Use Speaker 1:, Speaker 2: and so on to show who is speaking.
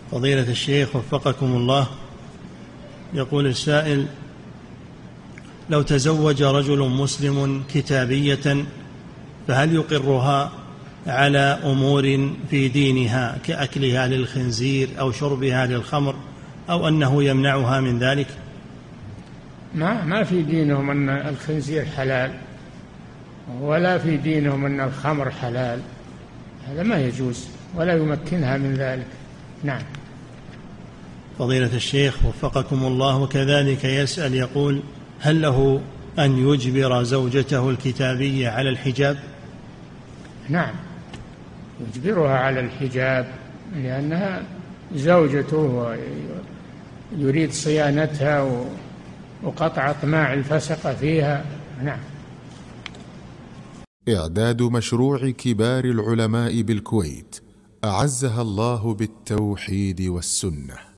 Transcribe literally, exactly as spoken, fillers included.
Speaker 1: فضيلة الشيخ وفقكم الله، يقول السائل: لو تزوج رجل مسلم كتابية فهل يقرها على أمور في دينها كأكلها للخنزير أو شربها للخمر، أو أنه يمنعها من ذلك؟
Speaker 2: ما ما في دينهم أن الخنزير حلال، ولا في دينهم أن الخمر حلال، هذا ما يجوز ولا يمكنها من ذلك. نعم.
Speaker 1: فضيلة الشيخ وفقكم الله، وكذلك يسأل يقول: هل له أن يجبر زوجته الكتابية على الحجاب؟
Speaker 2: نعم، يجبرها على الحجاب لأنها زوجته يريد صيانتها وقطع أطماع الفسقة فيها. نعم.
Speaker 3: إعداد مشروع كبار العلماء بالكويت أعزها الله بالتوحيد والسنة.